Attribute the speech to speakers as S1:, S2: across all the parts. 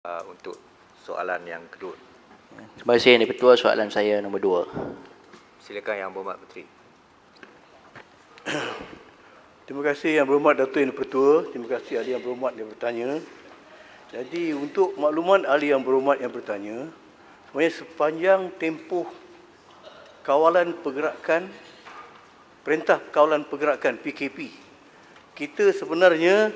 S1: untuk soalan yang kedua.
S2: Terima kasih Yang Di-Pertua. Soalan saya nombor 2.
S1: Silakan Yang Berhormat Menteri.
S3: Terima kasih Yang Berhormat Datuk Yang Di-Pertua. Terima kasih ahli Yang Berhormat yang bertanya. Jadi untuk makluman ahli Yang Berhormat yang bertanya, sebenarnya sepanjang tempoh kawalan pergerakan, Perintah Kawalan Pergerakan PKP, kita sebenarnya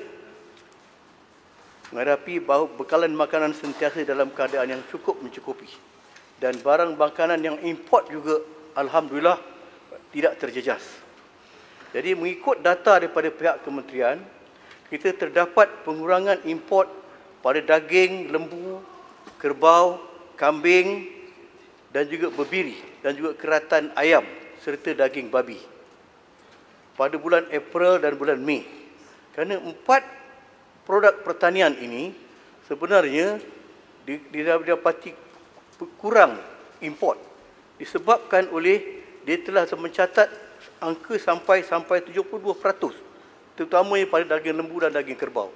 S3: menghadapi bahawa bekalan makanan sentiasa dalam keadaan yang cukup mencukupi. Dan barang makanan yang import juga alhamdulillah tidak terjejas. Jadi mengikut data daripada pihak kementerian, kita terdapat pengurangan import pada daging lembu, kerbau, kambing dan juga berbiri dan juga keratan ayam serta daging babi pada bulan April dan bulan Mei. Kerana 4 produk pertanian ini sebenarnya didapati kurang import disebabkan oleh dia telah mencatat angka sampai 72%, terutamanya pada daging lembu dan daging kerbau.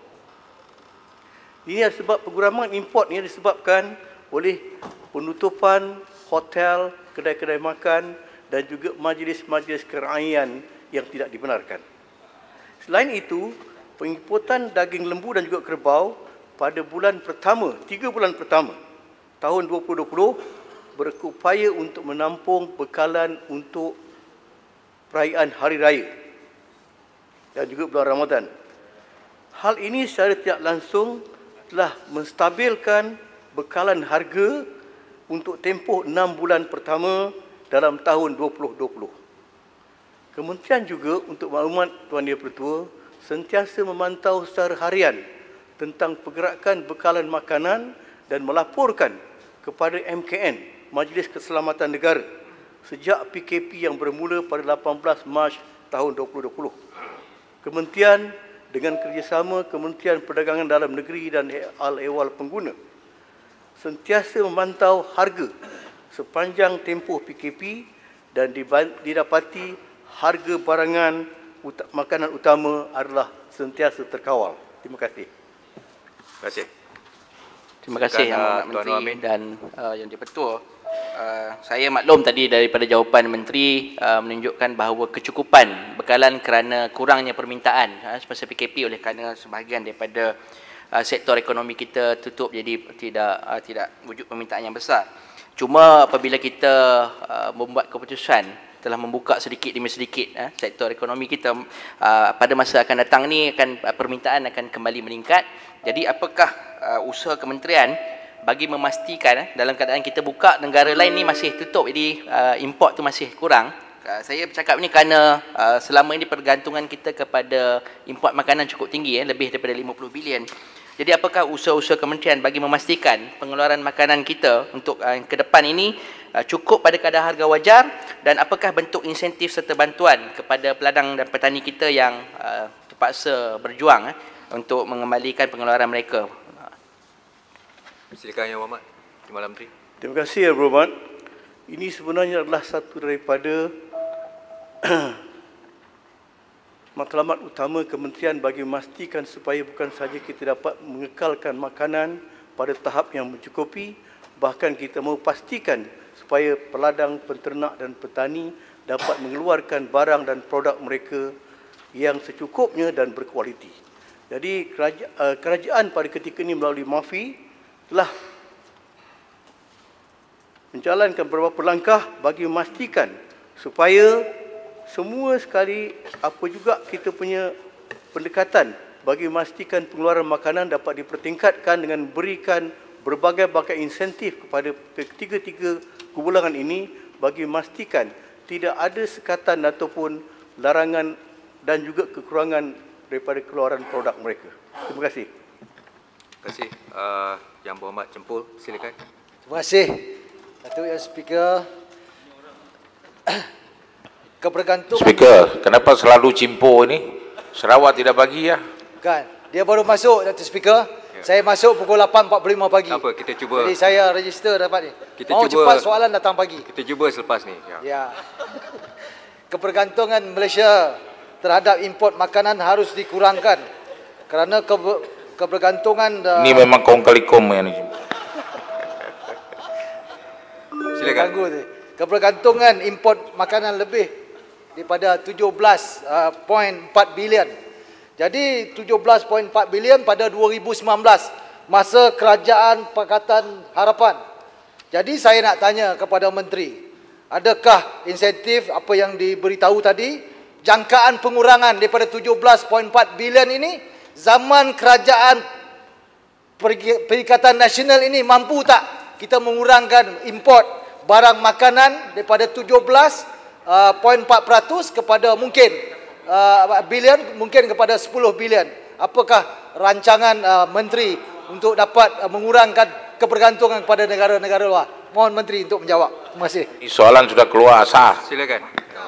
S3: Ini sebab pengurangan import ini disebabkan oleh penutupan hotel, kedai-kedai makan dan juga majlis-majlis keraian yang tidak dibenarkan. Selain itu, pengimportan daging lembu dan juga kerbau pada bulan pertama, 3 bulan pertama tahun 2020 berupaya untuk menampung bekalan untuk perayaan Hari Raya dan juga bulan Ramadan. Hal ini secara tidak langsung telah menstabilkan bekalan harga untuk tempoh 6 bulan pertama dalam tahun 2020. Kementerian juga untuk maklumat Tuan Yang Di-Pertua sentiasa memantau secara harian tentang pergerakan bekalan makanan dan melaporkan kepada MKN, Majlis Keselamatan Negara, sejak PKP yang bermula pada 18 Mac tahun 2020. Kementerian dengan kerjasama Kementerian Perdagangan Dalam Negeri dan Al-Ehwal Pengguna sentiasa memantau harga sepanjang tempoh PKP dan didapati harga barangan makanan utama adalah sentiasa terkawal. Terima kasih.
S1: Terima kasih.
S2: Terima kasih Yang Berhormat Menteri dan Yang Di-Pertua. Saya maklum tadi daripada jawapan Menteri menunjukkan bahawa kecukupan bekalan kerana kurangnya permintaan semasa PKP oleh kerana sebahagian daripada sektor ekonomi kita tutup, jadi tidak wujud permintaan yang besar. Cuma apabila kita membuat keputusan telah membuka sedikit demi sedikit sektor ekonomi kita, pada masa akan datang ni permintaan akan kembali meningkat. Jadi apakah usaha kementerian bagi memastikan dalam keadaan kita buka, negara lain ni masih tutup, jadi import tu masih kurang. Saya bercakap ni kerana selama ini pergantungan kita kepada import makanan cukup tinggi, lebih daripada 50 bilion. Jadi apakah usaha-usaha kementerian bagi memastikan pengeluaran makanan kita untuk ke depan ini cukup pada kadar harga wajar, dan apakah bentuk insentif serta bantuan kepada peladang dan petani kita yang terpaksa berjuang untuk mengembalikan pengeluaran mereka?
S1: Silakan Yang Berhormat. Terima kasih Menteri.
S3: Terima kasih Yang Berhormat. Ini sebenarnya adalah satu daripada matlamat utama kementerian bagi memastikan supaya bukan sahaja kita dapat mengekalkan makanan pada tahap yang mencukupi, bahkan kita mahu pastikan supaya peladang, penternak dan petani dapat mengeluarkan barang dan produk mereka yang secukupnya dan berkualiti. Jadi kerajaan pada ketika ini melalui MAFI telah menjalankan beberapa langkah bagi memastikan supaya semua sekali apa juga kita punya pendekatan bagi memastikan pengeluaran makanan dapat dipertingkatkan dengan berikan berbagai-bagai insentif kepada ketiga-tiga kumpulan ini bagi memastikan tidak ada sekatan ataupun larangan dan juga kekurangan daripada keluaran produk mereka. Terima kasih.
S1: Terima kasih. Yang Berhormat Cempul, silakan.
S4: Terima kasih Datuk Yang Speaker. Kebergantungan
S5: Speaker, kenapa selalu Cimpo ini? Sarawak tidak bagi ya?
S4: kan, dia baru masuk Datuk Speaker. Ya. Saya masuk pukul 8.45 pagi.
S1: Apa, kita cuba.
S4: Jadi saya register dapat ni.
S1: Kita
S4: mau
S1: cuba,
S4: cepat soalan datang pagi.
S1: Kita cuba selepas ni.
S4: Ya. Kebergantungan Malaysia terhadap import makanan harus dikurangkan kerana kebergantungan
S5: Ini memang kong kali kom ya ni.
S1: Silakan.
S4: kebergantungan import makanan lebih daripada 17.4 bilion. Jadi 17.4 bilion pada 2019 masa kerajaan Pakatan Harapan. Jadi saya nak tanya kepada menteri, adakah insentif apa yang diberitahu tadi, jangkaan pengurangan daripada 17.4 bilion ini zaman kerajaan Perikatan Nasional ini mampu tak kita mengurangkan import barang makanan daripada 17.4% kepada mungkin bilion, mungkin kepada 10 bilion. Apakah rancangan menteri untuk dapat mengurangkan kebergantungan kepada negara-negara luar? Mohon menteri untuk menjawab. Terima kasih.
S5: Soalan sudah keluar sah.
S1: Silakan.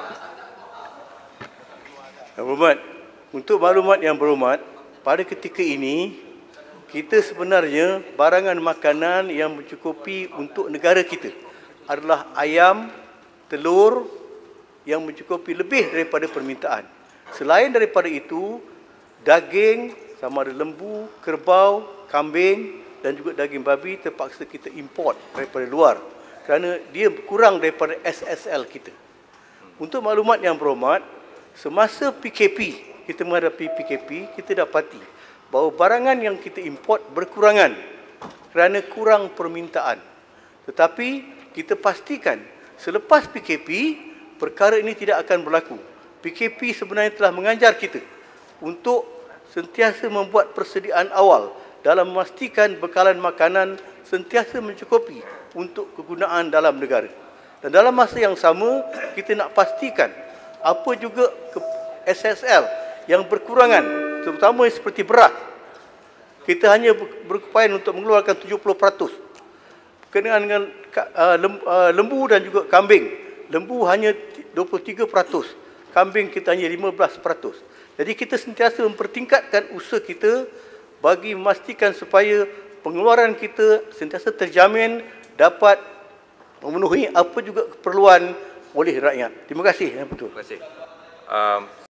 S3: Yang berhormat, untuk maklumat yang berhormat, pada ketika ini kita sebenarnya barangan makanan yang mencukupi untuk negara kita adalah ayam, telur yang mencukupi lebih daripada permintaan. Selain daripada itu, daging sama ada lembu, kerbau, kambing dan juga daging babi terpaksa kita import daripada luar kerana dia kurang daripada SSL kita. Untuk maklumat yang berhormat, semasa PKP, kita menghadapi PKP, kita dapati bahawa barangan yang kita import berkurangan kerana kurang permintaan. Tetapi kita pastikan selepas PKP, perkara ini tidak akan berlaku. PKP sebenarnya telah mengajar kita untuk sentiasa membuat persediaan awal dalam memastikan bekalan makanan sentiasa mencukupi untuk kegunaan dalam negara. Dan dalam masa yang sama, kita nak pastikan apa juga SSL yang berkurangan, terutama seperti beras. Kita hanya berupaya untuk mengeluarkan 70%. Berkenaan dengan lembu dan juga kambing. Lembu hanya 23%. Kambing kita hanya 15%. Jadi kita sentiasa mempertingkatkan usaha kita bagi memastikan supaya pengeluaran kita sentiasa terjamin dapat memenuhi apa juga keperluan oleh rakyat. Terima kasih. Yang betul.
S1: Terima kasih.